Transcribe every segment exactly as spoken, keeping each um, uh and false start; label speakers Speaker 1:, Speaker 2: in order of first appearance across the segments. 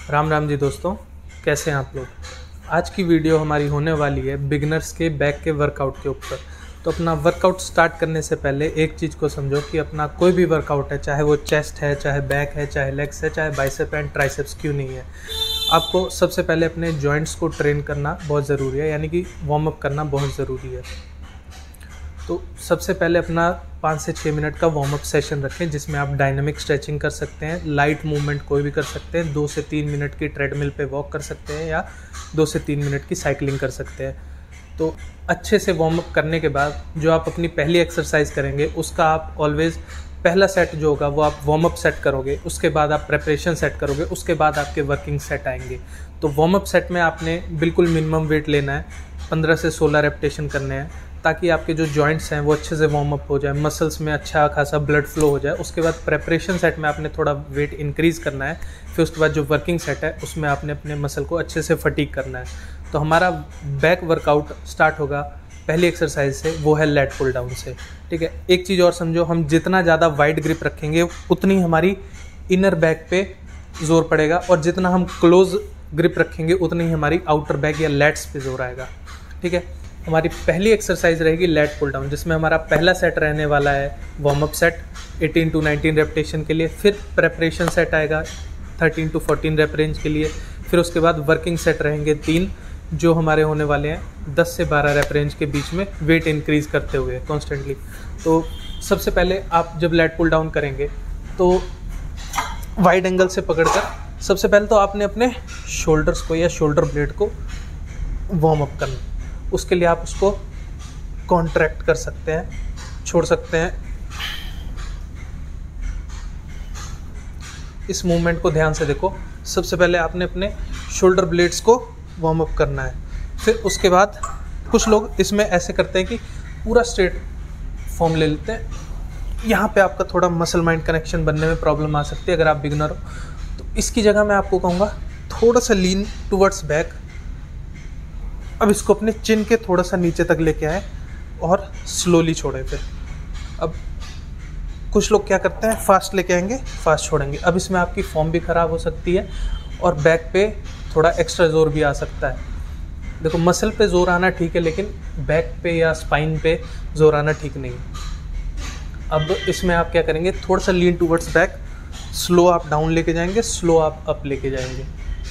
Speaker 1: राम राम जी दोस्तों, कैसे हैं आप लोग। आज की वीडियो हमारी होने वाली है बिगिनर्स के बैक के वर्कआउट के ऊपर। तो अपना वर्कआउट स्टार्ट करने से पहले एक चीज़ को समझो कि अपना कोई भी वर्कआउट है, चाहे वो चेस्ट है, चाहे बैक है, चाहे लेग्स है, चाहे बाइसेप एंड ट्राइसेप्स क्यों नहीं है, आपको सबसे पहले अपने जॉइंट्स को ट्रेन करना बहुत ज़रूरी है, यानी कि वार्म अप करना बहुत ज़रूरी है। तो सबसे पहले अपना पाँच से छः मिनट का वार्म अप सेशन रखें, जिसमें आप डायनामिक स्ट्रेचिंग कर सकते हैं, लाइट मूवमेंट कोई भी कर सकते हैं, दो से तीन मिनट की ट्रेडमिल पे वॉक कर सकते हैं या दो से तीन मिनट की साइकिलिंग कर सकते हैं। तो अच्छे से वार्म अप करने के बाद जो आप अपनी पहली एक्सरसाइज करेंगे उसका आप ऑलवेज़ पहला सेट जो होगा वो आप वार्म अप सेट करोगे, उसके बाद आप प्रेपरेशन सेट करोगे, उसके बाद आपके वर्किंग सेट आएंगे। तो वार्म अप सेट में आपने बिल्कुल मिनिमम वेट लेना है, पंद्रह से सोलह रेपिटेशन करने हैं, ताकि आपके जो जॉइंट्स हैं वो अच्छे से वार्म अप हो जाए, मसल्स में अच्छा खासा ब्लड फ्लो हो जाए। उसके बाद प्रेपरेशन सेट में आपने थोड़ा वेट इंक्रीज़ करना है, फिर उसके बाद जो वर्किंग सेट है उसमें आपने अपने मसल को अच्छे से फटीग करना है। तो हमारा बैक वर्कआउट स्टार्ट होगा पहली एक्सरसाइज से, वो है लेट पुल डाउन से। ठीक है, एक चीज़ और समझो, हम जितना ज़्यादा वाइड ग्रिप रखेंगे उतनी हमारी इनर बैक पे जोर पड़ेगा, और जितना हम क्लोज ग्रिप रखेंगे उतनी ही हमारी आउटर बैक या लेट्स पे जोर आएगा। ठीक है, हमारी पहली एक्सरसाइज रहेगी लेट पुल डाउन, जिसमें हमारा पहला सेट रहने वाला है वार्म अप सेट अठारह टू उन्नीस रेपिटेशन के लिए, फिर प्रेपरेशन सेट आएगा तेरह टू चौदह रेप रेंज के लिए, फिर उसके बाद वर्किंग सेट रहेंगे तीन जो हमारे होने वाले हैं दस से बारह रेप रेंज के बीच में, वेट इंक्रीज़ करते हुए कॉन्स्टेंटली। तो सबसे पहले आप जब लेट पुल डाउन करेंगे तो वाइड एंगल से पकड़कर सबसे पहले तो आपने अपने शोल्डर्स को या शोल्डर ब्लेड को वार्म अप करना। उसके लिए आप उसको कॉन्ट्रैक्ट कर सकते हैं, छोड़ सकते हैं। इस मूवमेंट को ध्यान से देखो। सबसे पहले आपने अपने शोल्डर ब्लेड्स को वार्म अप करना है, फिर उसके बाद कुछ लोग इसमें ऐसे करते हैं कि पूरा स्ट्रेट फॉर्म ले लेते हैं। यहाँ पे आपका थोड़ा मसल माइंड कनेक्शन बनने में प्रॉब्लम आ सकती है अगर आप बिगिनर हो। तो इसकी जगह मैं आपको कहूँगा थोड़ा सा लीन टुवर्ड्स बैक। अब इसको अपने चिन के थोड़ा सा नीचे तक लेके आए और स्लोली छोड़ें। फिर अब कुछ लोग क्या करते हैं, फास्ट लेके आएंगे, फास्ट छोड़ेंगे। अब इसमें आपकी फॉर्म भी ख़राब हो सकती है और बैक पे थोड़ा एक्स्ट्रा जोर भी आ सकता है। देखो, मसल पे जोर आना ठीक है, लेकिन बैक पे या स्पाइन पे जोर आना ठीक नहीं। अब इसमें आप क्या करेंगे, थोड़ा सा लीन टुवर्ड्स बैक, स्लो आप डाउन लेके जाएंगे, स्लो आप अप लेके जाएंगे।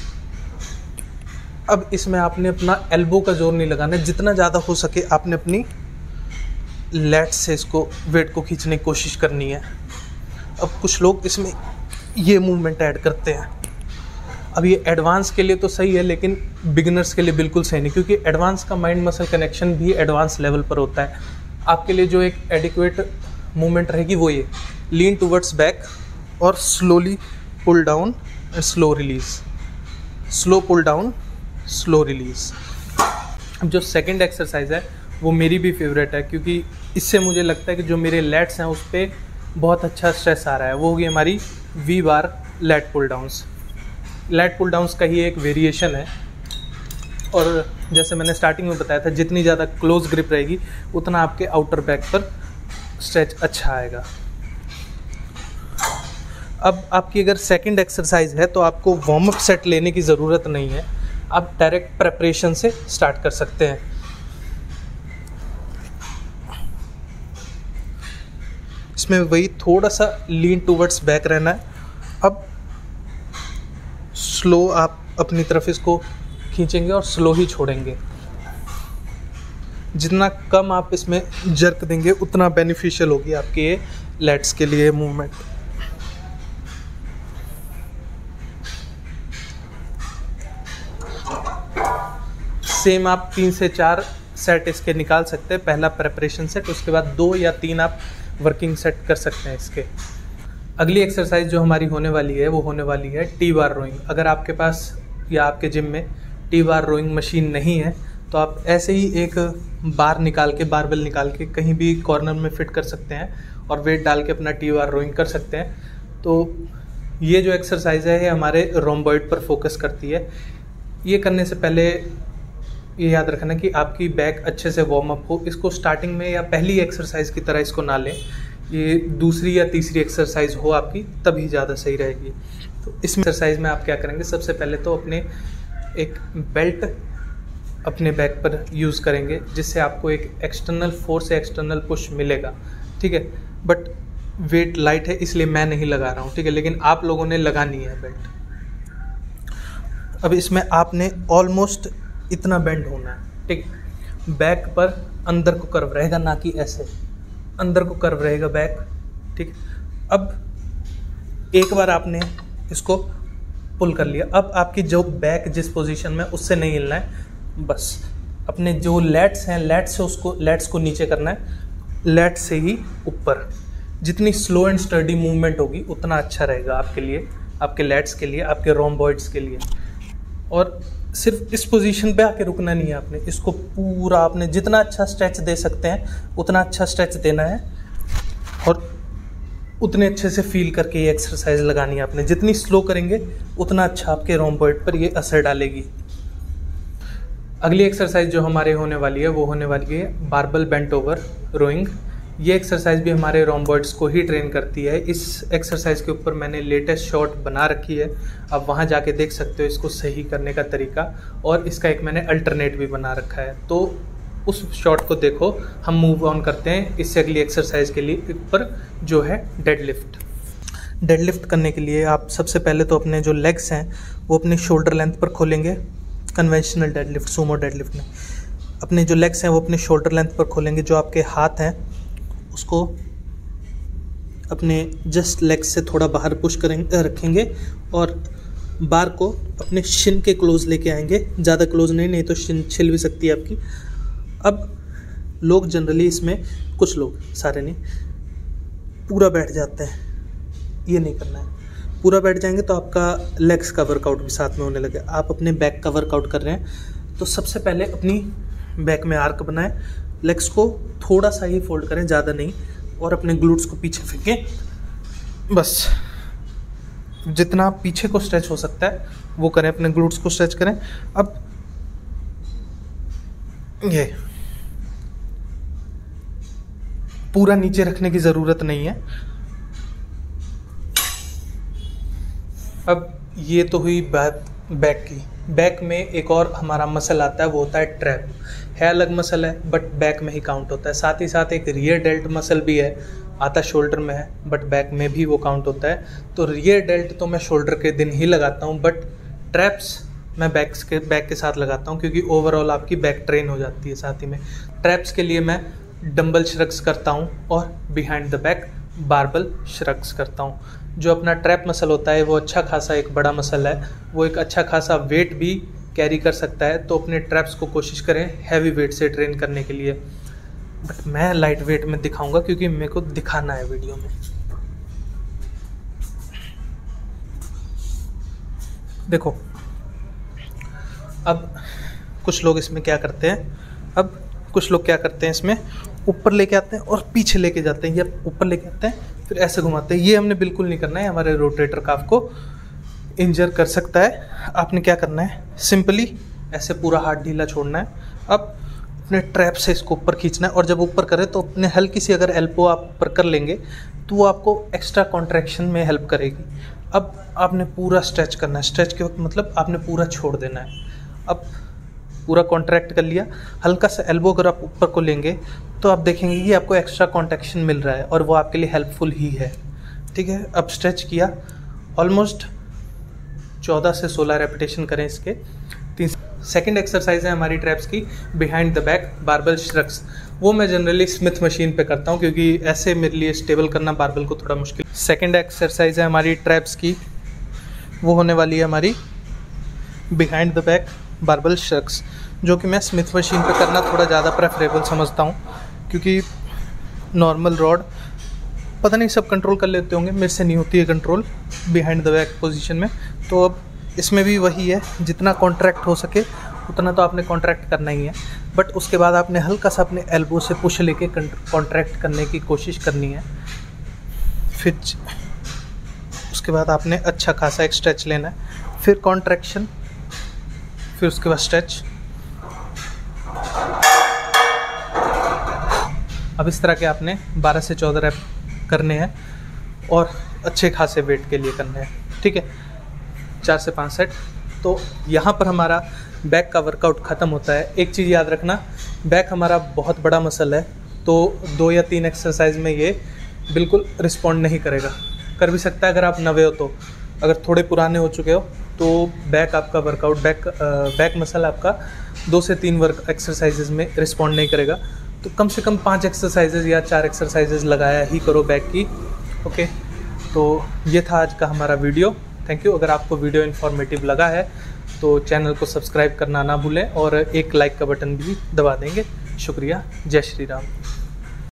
Speaker 1: अब इसमें आपने अपना एल्बो का जोर नहीं लगाना है, जितना ज़्यादा हो सके आपने अपनी लेट से इसको वेट को खींचने की कोशिश करनी है। अब कुछ लोग इसमें ये मूवमेंट ऐड करते हैं। अब ये एडवांस के लिए तो सही है, लेकिन बिगिनर्स के लिए बिल्कुल सही नहीं, क्योंकि एडवांस का माइंड मसल कनेक्शन भी एडवांस लेवल पर होता है। आपके लिए जो एक एडिक्वेट मूवमेंट रहेगी वो ये लीन टुवर्ड्स बैक और slowly pull down and slow release, slow pull down, slow release. अब जो सेकंड एक्सरसाइज है वो मेरी भी फेवरेट है, क्योंकि इससे मुझे लगता है कि जो मेरे लेट्स हैं उस पर बहुत अच्छा स्ट्रेस आ रहा है। वो होगी हमारी V bar lat pull downs. Lat pull downs का ही एक वेरिएशन है, और जैसे मैंने स्टार्टिंग में बताया था, जितनी ज़्यादा क्लोज ग्रिप रहेगी उतना आपके आउटर बैक पर स्ट्रेच अच्छा आएगा। अब आपकी अगर सेकंड एक्सरसाइज है तो आपको वार्म अप सेट लेने की ज़रूरत नहीं है, आप डायरेक्ट प्रेपरेशन से स्टार्ट कर सकते हैं। इसमें वही थोड़ा सा लीन टुवर्ड्स बैक रहना है। अब स्लो आप अपनी तरफ इसको खींचेंगे और स्लो ही छोड़ेंगे। जितना कम आप इसमें जर्क देंगे उतना बेनिफिशियल होगी आपके ये लेट्स के लिए मूवमेंट। सेम आप तीन से चार सेट इसके निकाल सकते हैं। पहला प्रेपरेशन सेट, उसके बाद दो या तीन आप वर्किंग सेट कर सकते हैं इसके। अगली एक्सरसाइज जो हमारी होने वाली है वो होने वाली है टी बार रोइंग। अगर आपके पास या आपके जिम में टी बार रोइंग मशीन नहीं है तो आप ऐसे ही एक बार निकाल के, बारबेल निकाल के कहीं भी कॉर्नर में फिट कर सकते हैं और वेट डाल के अपना टी बार रोइंग कर सकते हैं। तो ये जो एक्सरसाइज है ये हमारे रोम्बॉइड पर फोकस करती है। ये करने से पहले ये याद रखना कि आपकी बैक अच्छे से वार्म अप हो। इसको स्टार्टिंग में या पहली एक्सरसाइज की तरह इसको ना लें, ये दूसरी या तीसरी एक्सरसाइज हो आपकी, तभी ज़्यादा सही रहेगी। तो इस एक्सरसाइज में आप क्या करेंगे, सबसे पहले तो अपने एक बेल्ट अपने बैक पर यूज़ करेंगे, जिससे आपको एक एक्सटर्नल फोर्स या एक्सटर्नल पुश मिलेगा, ठीक है। बट वेट लाइट है इसलिए मैं नहीं लगा रहा हूँ, ठीक है, लेकिन आप लोगों ने लगानी है बेल्ट। अब इसमें आपने ऑलमोस्ट इतना बेंड होना है, ठीक। बैक पर अंदर को कर्व रहेगा, ना कि ऐसे अंदर को कर्व रहेगा बैक, ठीक। अब एक बार आपने इसको पुल कर लिया, अब आपकी जो बैक जिस पोजीशन में उससे नहीं हिलना है, बस अपने जो लैट्स हैं लैट्स से उसको लैट्स को नीचे करना है, लैट्स से ही ऊपर। जितनी स्लो एंड स्टडी मूवमेंट होगी उतना अच्छा रहेगा आपके लिए, आपके लैट्स के लिए, आपके रोम्बॉइड्स के लिए। और सिर्फ इस पोजीशन पे आके रुकना नहीं है आपने, इसको पूरा आपने जितना अच्छा स्ट्रेच दे सकते हैं उतना अच्छा स्ट्रेच देना है और उतने अच्छे से फील करके ये एक्सरसाइज लगानी है आपने। जितनी स्लो करेंगे उतना अच्छा आपके रोम्बॉइड पर ये असर डालेगी। अगली एक्सरसाइज जो हमारे होने वाली है वो होने वाली है बारबल बेंट ओवर रोइंग। ये एक्सरसाइज भी हमारे रोम्बॉइड्स को ही ट्रेन करती है। इस एक्सरसाइज के ऊपर मैंने लेटेस्ट शॉट बना रखी है, आप वहाँ जाके देख सकते हो इसको सही करने का तरीका, और इसका एक मैंने अल्टरनेट भी बना रखा है, तो उस शॉट को देखो। हम मूव ऑन करते हैं इससे अगली एक्सरसाइज के लिए ऊपर, जो है डेडलिफ्ट। डेडलिफ्ट करने के लिए आप सबसे पहले तो अपने जो लेग्स हैं वो अपनी शोल्डर लेंथ पर खोलेंगे। कन्वेंशनल डेडलिफ्ट, सुमो डेडलिफ्ट में अपने जो लेग्स हैं वो अपने शोल्डर लेंथ पर खोलेंगे। जो आपके हाथ हैं उसको अपने जस्ट लेग्स से थोड़ा बाहर पुश करेंगे, रखेंगे, और बार को अपने शिन के क्लोज लेके आएंगे। ज़्यादा क्लोज नहीं, नहीं तो शिन छिल भी सकती है आपकी। अब लोग जनरली इसमें, कुछ लोग, सारे नहीं, पूरा बैठ जाते हैं। ये नहीं करना है, पूरा बैठ जाएंगे तो आपका लेग्स का वर्कआउट भी साथ में होने लगे। आप अपने बैक का वर्कआउट कर रहे हैं तो सबसे पहले अपनी बैक में आर्क बनाएं, लेग्स को थोड़ा सा ही फोल्ड करें, ज़्यादा नहीं, और अपने ग्लूट्स को पीछे फेंकें। बस जितना पीछे को स्ट्रेच हो सकता है वो करें, अपने ग्लूट्स को स्ट्रेच करें। अब ये पूरा नीचे रखने की ज़रूरत नहीं है। अब ये तो हुई बात बैक की। बैक में एक और हमारा मसल आता है, वो होता है ट्रैप। है अलग मसल है बट बैक में ही काउंट होता है। साथ ही साथ एक रियर डेल्ट मसल भी है, आता शोल्डर में है बट बैक में भी वो काउंट होता है। तो रियर डेल्ट तो मैं शोल्डर के दिन ही लगाता हूँ, बट ट्रैप्स मैं बैक के बैक के साथ लगाता हूँ, क्योंकि ओवरऑल आपकी बैक ट्रेन हो जाती है। साथ ही में ट्रैप्स के लिए मैं डंबल श्रग्स करता हूँ और behind the back barbell shrugs करता हूँ। जो अपना ट्रैप मसल होता है वो अच्छा खासा एक बड़ा मसल है, वो एक अच्छा खासा वेट भी कैरी कर सकता है। तो अपने ट्रैप्स को कोशिश करें हैवी वेट से ट्रेन करने के लिए, बट मैं लाइट वेट में दिखाऊंगा क्योंकि मेरे को दिखाना है वीडियो में। देखो, अब कुछ लोग इसमें क्या करते हैं, अब कुछ लोग क्या करते हैं, इसमें ऊपर लेके आते हैं और पीछे लेके जाते हैं, या ऊपर लेके आते हैं फिर ऐसे घुमाते हैं। ये हमने बिल्कुल नहीं करना है, हमारे रोटेटर काफ को इंजर कर सकता है। आपने क्या करना है, सिंपली ऐसे पूरा हाथ ढीला छोड़ना है। अब अपने ट्रैप से इसको ऊपर खींचना है, और जब ऊपर करें तो अपने हल्की सी अगर एल्बो आप ऊपर कर लेंगे तो वो आपको एक्स्ट्रा कॉन्ट्रैक्शन में हेल्प करेगी। अब आपने पूरा स्ट्रेच करना है, स्ट्रेच के वक्त मतलब आपने पूरा छोड़ देना है। अब पूरा कॉन्ट्रैक्ट कर लिया, हल्का सा एल्बो अगर आप ऊपर को लेंगे तो आप देखेंगे कि आपको एक्स्ट्रा कॉन्ट्रैक्शन मिल रहा है और वो आपके लिए हेल्पफुल ही है, ठीक है। अब स्ट्रेच किया, ऑलमोस्ट चौदह से सोलह रेपिटेशन करें इसके। तीन सेकंड एक्सरसाइज है हमारी ट्रैप्स की, behind the back barbell shrugs. वो मैं जनरली स्मिथ मशीन पे करता हूँ क्योंकि ऐसे मेरे लिए स्टेबल करना बारबल को थोड़ा मुश्किल। सेकंड एक्सरसाइज है हमारी ट्रैप्स की, वो होने वाली है हमारी behind the back barbell shrugs, जो कि मैं स्मिथ मशीन पे करना थोड़ा ज़्यादा प्रेफरेबल समझता हूँ, क्योंकि नॉर्मल रॉड पता नहीं सब कंट्रोल कर लेते होंगे, मेरे से नहीं होती है control behind the back position में। तो अब इसमें भी वही है, जितना कॉन्ट्रैक्ट हो सके उतना तो आपने कॉन्ट्रैक्ट करना ही है, बट उसके बाद आपने हल्का सा अपने एल्बो से पुश लेके कॉन्ट्रैक्ट करने की कोशिश करनी है। फिर उसके बाद आपने अच्छा खासा एक स्ट्रेच लेना है, फिर कॉन्ट्रैक्शन, फिर उसके बाद स्ट्रेच। अब इस तरह के आपने बारह से चौदह रैप करने हैं और अच्छे खासे वेट के लिए करने हैं, ठीक है। चार से पाँच सेट। तो यहाँ पर हमारा बैक का वर्कआउट ख़त्म होता है। एक चीज़ याद रखना, बैक हमारा बहुत बड़ा मसल है, तो दो या तीन एक्सरसाइज में ये बिल्कुल रिस्पॉन्ड नहीं करेगा। कर भी सकता है अगर आप नवे हो तो, अगर थोड़े पुराने हो चुके हो तो बैक आपका वर्कआउट बैक बैक मसल आपका दो से तीन वर्क एक्सरसाइजेज में रिस्पॉन्ड नहीं करेगा। तो कम से कम पाँच एक्सरसाइजेज या चार एक्सरसाइजेज लगाया ही करो बैक की। ओके, तो ये था आज का हमारा वीडियो। Thank you. अगर आपको वीडियो इन्फॉर्मेटिव लगा है तो चैनल को सब्सक्राइब करना ना भूलें और एक लाइक का बटन भी दबा देंगे। शुक्रिया। जय श्री राम।